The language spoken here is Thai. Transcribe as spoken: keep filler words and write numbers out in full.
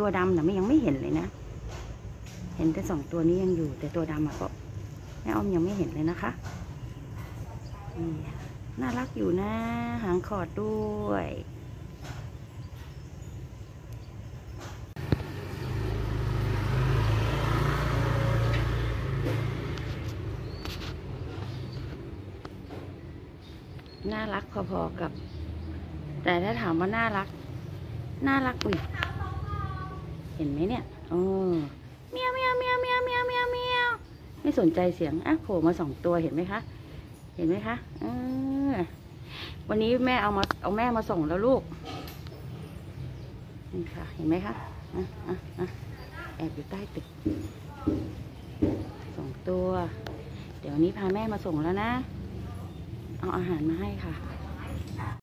ตัวดำนะไม่ยังไม่เห็นเลยนะเห็นแต่สองตัวนี้ยังอยู่แต่ตัวดำอะก็แม่อ้อมยังไม่เห็นเลยนะคะนี่น่ารักอยู่นะหางขอดด้วยน่ารักพอๆกับแต่ถ้าถามว่าน่ารักน่ารักอุ้ยเห็นไหมเนี่ยโอ้เมียวเมียวเมียวเมียวเมียวเมียวเมียวไม่สนใจเสียงอ่ะโผล่มาสองตัวเห็นไหมคะเห็นไหมคะเออวันนี้แม่เอามาเอาแม่มาส่งแล้วลูกนี่ค่ะเห็นไหมคะอ่ะอ่ะอ่ะแอบอยู่ใต้ตึกสองตัวเดี๋ยวนี้พาแม่มาส่งแล้วนะเอาอาหารมาให้ค่ะ